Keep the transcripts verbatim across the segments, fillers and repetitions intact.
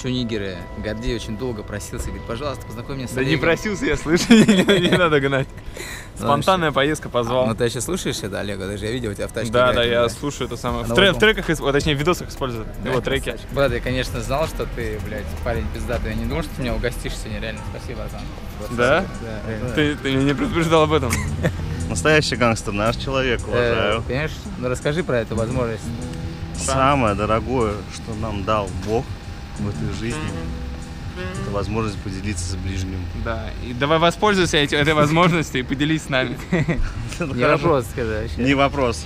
еще нигеры. Гордей очень долго просился, говорит, пожалуйста, познакомь меня с Олегом. Да не просился, я слышу, не надо гнать. Спонтанная поездка, позвал. Ну ты еще слушаешь это, Олега? Даже я видел, у тебя в тачке. Да, да, я слушаю это самое. В треках, точнее, в видосах использую его треки. Брат, я, конечно, знал, что ты, блядь, парень пиздатый. Я не думал, что ты меня угостишь сегодня, реально. Спасибо, Артан. Да? Да. Ты меня не предупреждал об этом. Настоящий гангстер, наш человек, уважаю. Понимаешь? Ну расскажи про эту возможность. Самое дорогое, что нам дал Бог в этой жизни, это возможность поделиться с ближним. Да, и давай воспользуйся этой, этой возможностью и поделись с нами. Не вопрос, скажи вообще. Не вопрос.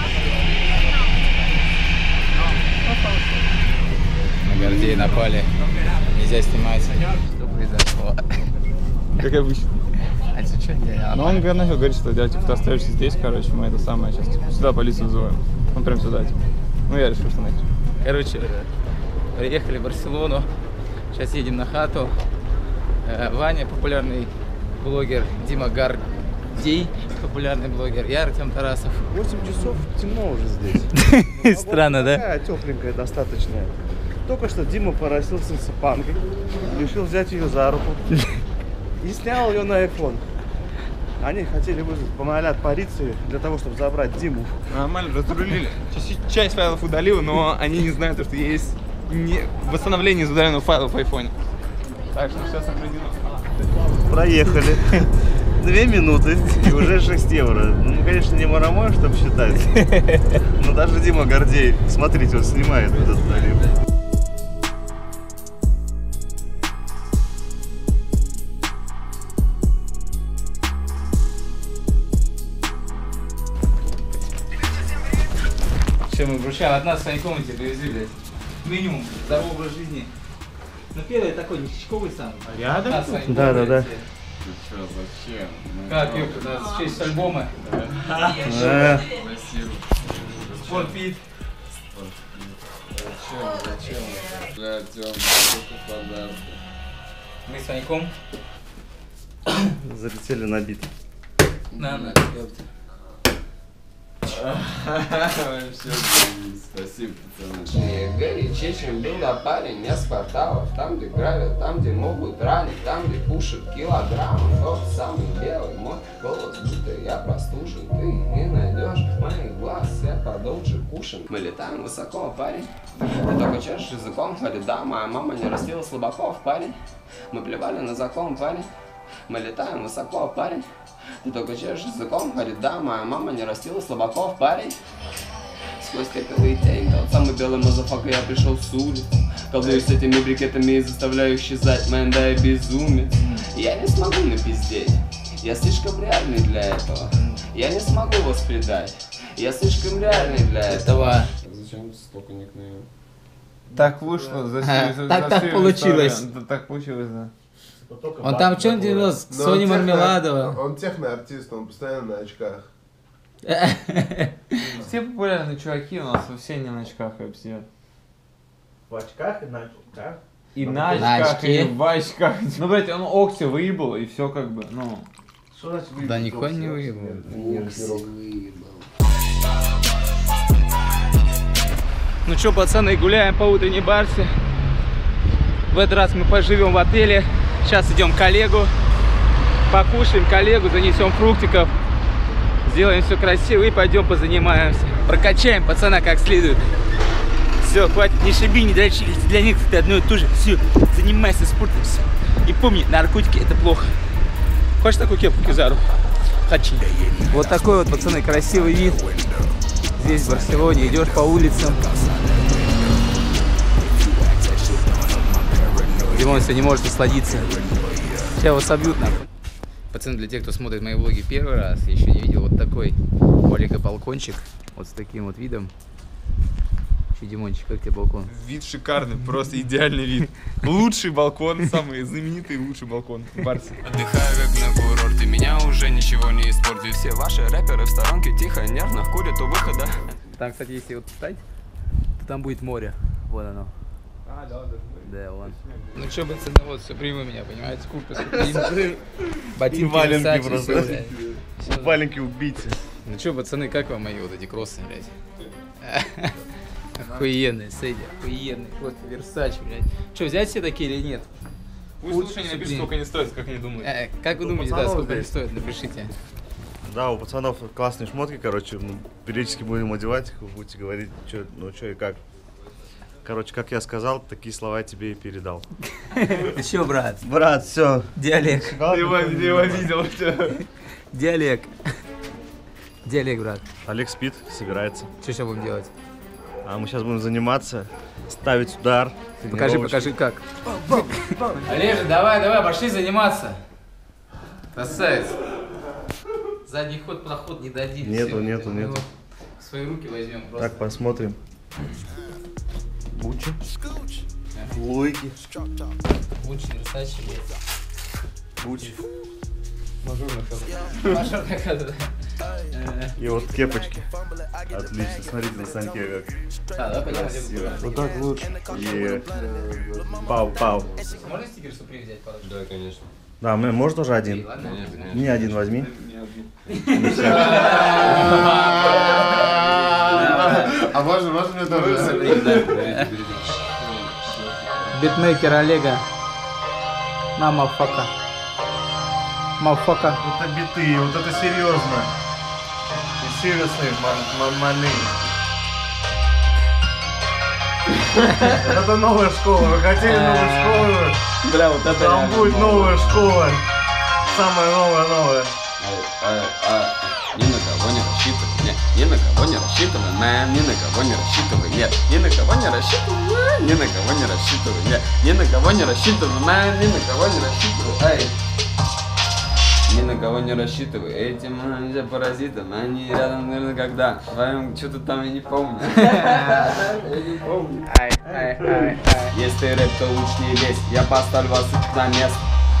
На Гордея напали. Нельзя снимать. Что произошло? Как обычно. А ты что делал? Ну он начал говорить, что типа, ты остаешься здесь, короче, мы это самое сейчас типа, сюда полицию вызываем. Он прям сюда, типа. Ну я решил, что нахер. Короче, приехали в Барселону. Сейчас едем на хату. Ваня, популярный блогер, Дима Гордей, популярный блогер, я Артем Тарасов. восемь часов темно уже здесь. Странно, да? Такая тепленькая, достаточная. Только что Дима поросился с панкой, решил взять ее за руку и снял ее на айфон. Они хотели вызвать помолят полиции для того, чтобы забрать Диму. Нормально, разрулили. Часть файлов удалил, но они не знают, что есть не... восстановление из удаленных файлов в айфоне. Так что все сохранено. Проехали. Две минуты и уже шесть евро. Ну, конечно, не марамой, чтобы считать. Но даже Дима Гордей, смотрите, он снимает этот тариф. Мы вручаем от нас в своей комнате привезли, блядь, минимум здоровый образ жизни. Ну первый такой нищечковый сам. Рядом? Да, да, да. Ты что, зачем? Как, ёпта, у нас в честь альбома. Да. Спасибо. Спортфит. Зачем, зачем? Бля, Тём, сколько подарков. Мы с Ваньком. Залетели на бит. На, на, ёпта. Вообще, спасибо, пацаны. Не горячее, чем был на парень, не с кварталов. Там, где гравят, там, где могут ранить, там, где пушат килограмм. Тот самый белый мой голос, будто я простужен. Ты не найдешь моих глаз, я продолжу кушан. Мы летаем высоко, парень. Ты только чешешь языком, говорит, да, моя мама не растила слабаков, парень. Мы плевали на закон, парень. Мы летаем высоко, парень. Ты только чешешь языком, говорит, да, моя мама не растила слабаков, парень. Сквозь капелы и тень, тот самый белый мазафака, я пришел с улиц. Колдуюсь с этими брикетами и заставляю исчезать, мэн, да, я безумец. Я не смогу напиздеть, я слишком реальный для этого. Я не смогу вас предать, я слишком реальный для этого. Зачем столько никнеймов? Так вышло, за, А, за, так- за так всю получилось. историю. Да, так получилось, да. Он там что он делал с Соней Мармеладова? Он техноартист, он постоянно на очках. Все популярные чуваки у нас все не на очках вообще. В очках и на очках. И Ну, на на очках, очки. и в очках. Ну, блядь, он Окси выебал, и все как бы, ну... Что значит выебал? Да нихуя не выебал. Ну что, пацаны, гуляем по утренней барсе. В этот раз мы поживем в отеле. Сейчас идем к коллегу. Покушаем коллегу, занесем фруктиков. Сделаем все красиво и пойдем позанимаемся. Прокачаем пацана как следует. Все, хватит, не шиби, не дрочи. Для них это одно и то же. Все, занимайся спортом. И помни, наркотики это плохо. Хочешь такую кепку, Кизару? Хочу. Вот такой вот, пацаны, красивый вид. Здесь, в Барселоне, идешь по улицам. Димон все не может насладиться. Сейчас его собьют нахуй. Пацаны, для тех, кто смотрит мои влоги первый раз, я еще не видел вот такой у Олега балкончик. Вот с таким вот видом. Че, Димончик, как тебе балкон? Вид шикарный, просто идеальный вид. Лучший балкон, самый знаменитый лучший балкон в Барсе. Отдыхаю как на курорте, меня уже ничего не испортит. Все ваши рэперы в сторонке тихо, нервно курят у выхода. Там, кстати, если вот встать, то там будет море. Вот оно. А, да, да. Да, вон. Ну что, пацаны, вот все прямо меня, понимаете? Куртка, суприм, ботинки, И валенки Versace, просто. всё, блядь. Всё. Валенки убийцы. Ну что, пацаны, как вам мои вот эти кроссы, блядь? Охуенный, Сэдди, охуенный. Вот Версачи, блядь. Что, взять все такие или нет? Пусть лучше не напишут, сколько они стоят, как они думают. Э, как вы Ну, думаете, да, пацанов сколько они здесь. стоят? Напишите. Да, у пацанов классные шмотки, короче, мы периодически будем одевать их, вы будете говорить, что, ну что и как. Короче, как я сказал, такие слова я тебе и передал. Ты чё, брат? Брат, все. Диалект. Ты его, ты его видел, все. Диалект. Диалект, брат. Олег спит, собирается. Что сейчас будем делать? А мы сейчас будем заниматься, ставить удар. Покажи, покажи, как. Олежа, давай, давай, пошли заниматься. Красавец. Задний ход, проход не дадим. Нету, Всё, нету, мы нету. его В свои руки возьмем просто. Так, посмотрим. Бучи. Луики. Лучше Версачи. Бучи. Мажорный ход. Мажорный ход, да. И вот кепочки. Отлично, смотрите на Саньке как. А, давай пойдем. Красиво. Вот так лучше. И пау, пау. Можно стикер Суприм взять, пожалуйста? Да, конечно. Да, мы, может тоже один? Ладно? Не один возьми. А можно, можно мне тоже? Битмейкер Олега. Мама фака. Мафака. Вот это биты, вот это серьезно. И серьезные маманы. Это новая школа. Вы хотели новую школу? Бля, вот это Там будет новая школа. Самая новая новая. А, а, ни на кого не рассчитывай, нет, ни на кого не рассчитывай, мэм, ни на кого не рассчитывай, нет, ни на кого не рассчитывай, мэм, ни на кого не рассчитывай, нет, ни на кого не рассчитывай, мэм, ни на кого не рассчитывай, эй. Ни на кого не рассчитывай, этим нельзя паразитам, они рядом, наверное, когда, вдвоем, что-то там я не помню, я не помню. Ай, ай, ай, ай. Если рэп, то лучше не лезь, я поставлю вас на место.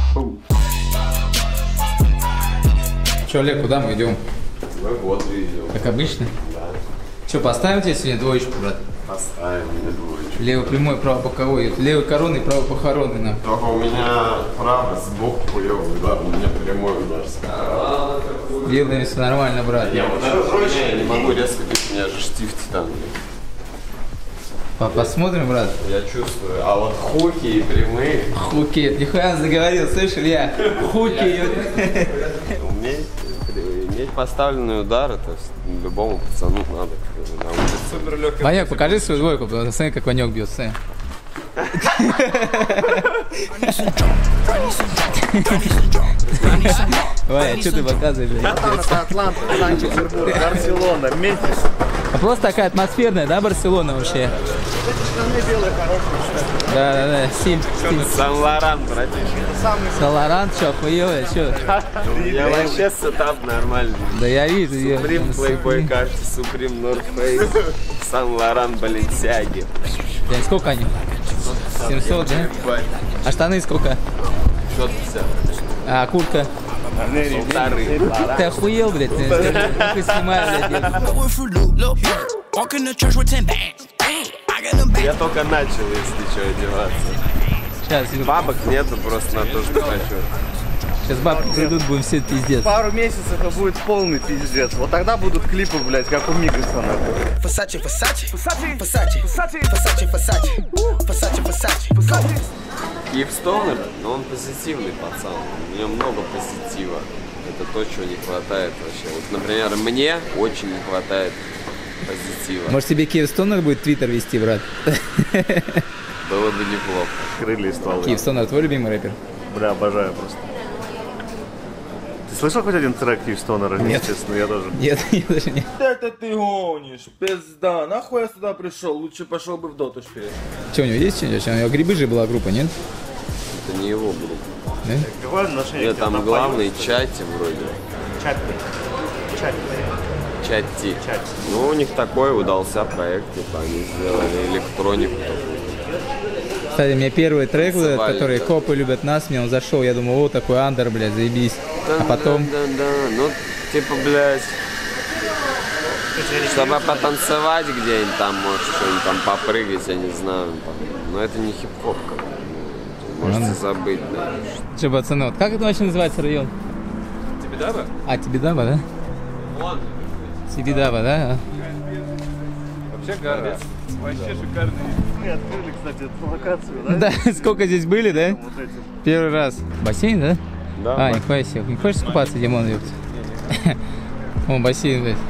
Че, Олег, куда мы идем? Мы вот идем. Как обычно? Да. Че, поставим тебе сегодня двоечку, брат? Поставим мне двоечку. Левый прямой, правый боковой. Левый коронный, правый похоронный нам. Только у меня правый сбоку хуёвый удар, у меня прямой удар. Делаем все нормально, брат. Я вот это не могу резко бить, у меня же штифт там. По- Посмотрим, брат. Я чувствую. А вот хуки и прямые. Хуки, нихуя заговорил, слышь, Илья? Хуки. Уметь, иметь поставленный удар, это любому пацану надо на улице. Супер легкий. Ванек, покажи свою двойку, смотри, как Ванек бьет, смотри. Ваня, что ты показываешь? блядь? Это Атланта, Санкт-Петербург, Барселона, Мемфис. А просто такая атмосферная, да, Барселона вообще? Белые хорошие. Да, да, да, стиль, стиль. Сан-Лоран, братишка. Саларант, что, охуевая, что? Я вообще сетап нормальный. Да я вижу, я... Supreme Playboy кажется, Supreme North Face, Сан-Лоран, Баленсиаги. Блин, сколько они? семьсот, да? А штаны сколько? шестьсот пятьдесят. А куртка? Полторы. Ты охуел, блядь? Ты, ты снимаешь, блядь. Я только начал, если что, одеваться. Сейчас, Бабок нету просто на то, что хочу. сейчас бабки придут, будем все пиздец. Пару месяцев это будет полный пиздец. Вот тогда будут клипы, блядь, как у Мигаса. Versace, Versace, Versace, Versace, Versace, Versace, Versace, Versace, Versace. Киевстонер, но он позитивный пацан. У него много позитива. Это то, чего не хватает вообще. Вот, например, мне очень не хватает позитива. Может, тебе Киевстонер будет твиттер вести, брат? Было бы неплохо. Крылья и стволы. Киевстонер твой любимый рэпер? Бля, обожаю просто. Ты слышал хоть один трек Киевстонера? Нет. Естественно, я тоже. Нет, я даже не. Это ты гонишь, пизда, нахуй я сюда пришел, лучше пошел бы в доту шпилить. Что, у него есть что-нибудь? У него Грибы же была группа, нет? Это не его группа. Да? Какое отношение Нет, к тебе там там главный поют? Чати вроде. Чатти. Чатти. Чати. Чати. Ну, у них такой удался проект, типа, они сделали электронику такую. Кстати, мне первый трек, вот этот, Танцевали, который да. «Копы любят нас», мне он зашел, я думал, о, такой андер, блядь, заебись. А потом, Да, да, да, ну, типа, блядь, чтобы потанцевать где-нибудь там, может, что-нибудь там попрыгать, я не знаю, там. Но это не хип-хоп, как бы. Можете Ладно. забыть, да. что, пацаны, вот как это вообще называется район? Тибидаба? А, Тибидаба, да? Вон. Тибидаба, да? Вообще гора. Вообще шикарный. Мы открыли, кстати, эту локацию, да? Да, сколько здесь были, да? Вот эти. Первый раз. Бассейн, да? Да. А, нихуя себе. Не хочешь купаться, Димон, ёпт? О, бассейн, блядь.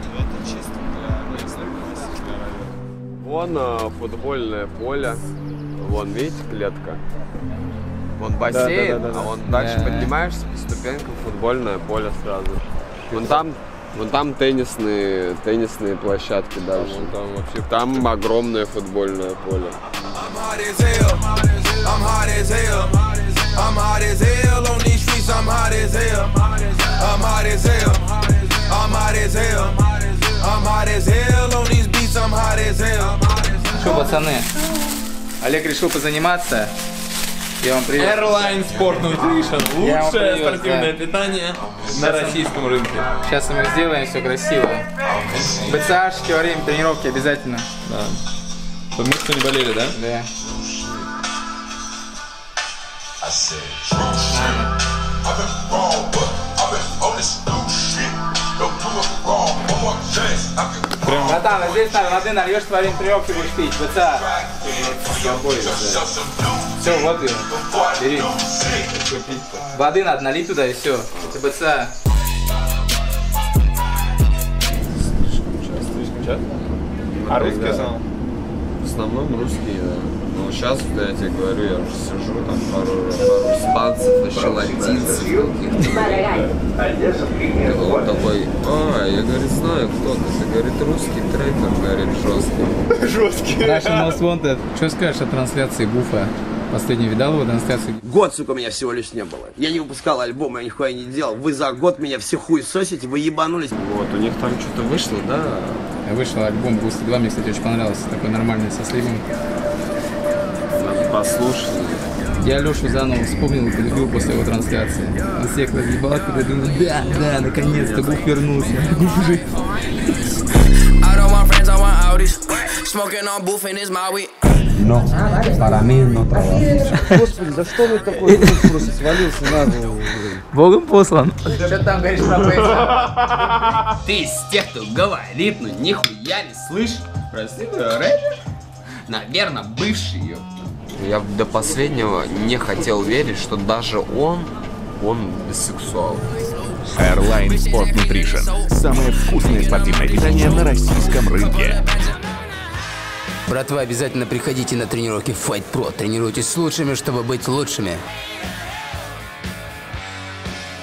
Вон а, футбольное поле. Вон, видите, клетка? Вон бассейн, да, да, да, да. а вон дальше Да. поднимаешься по ступенькам, футбольное поле сразу. Вон там, вон там теннисные, теннисные площадки дальше. Вон там вообще. Там огромное футбольное поле. I'm hot as hell. I'm hot as hell. I'm hot as hell on these streets. I'm hot as hell. I'm hot as hell. I'm hot as hell. I'm hot as hell on these beats. I'm hot as hell. Что, пацаны? Олег решил позаниматься. Я вам привет. Airline Sport Nutrition. Я вам Лучшее привет, спортивное да. питание на российском рынке. Сейчас мы сделаем все красиво. БЦАшки во время тренировки обязательно. Да. Чтобы мышцы не болели, да? Да. Прям Братан, а здесь надо, воды нальешь, во время тренировки будешь пить. БЦА. Все, вот ее. Бери. Воды надо налить туда и все. Это БЦА. слишком часто. А русский основном? В основном русские, да. Но сейчас, да, я тебе говорю, я уже сижу, там пару, пару испанцев, еще латинцев каких-то. Он такой, а, я, говорит, знаю, кто ты. Ты, говорит, русский трекер, говорит, жесткий. Жесткий. Russian Most Wanted. Что скажешь о трансляции Буфа? Последний видал его трансляцию? Год, сука, меня всего лишь не было. Я не выпускал альбом, я нихуя не делал. Вы за год меня все хуй сосите, вы ебанулись. Вот, у них там что-то вышло, да? Вышел альбом Boosted два, мне, кстати, очень понравился. Такой нормальный, со сливом. Надо послушать. Я Лешу заново вспомнил и полюбил после его трансляции. Он всех разъебал, когда я думаю, да, да, наконец-то Буф вернулся. Буф жив. Но para mí no trabaja. Господи, за что он такой просто свалился на голову? Богом послан. Что там говоришь про Пейса? Ты из тех, кто говорит, но нихуя не слышишь. Прости, рэпер? Наверное, бывший ее. Я до последнего не хотел верить, что даже он, он бисексуал. Airline Sport Nutrition. Самое вкусное спортивное питание на российском рынке. Братва, обязательно приходите на тренировки Fight Pro. Тренируйтесь с лучшими, чтобы быть лучшими.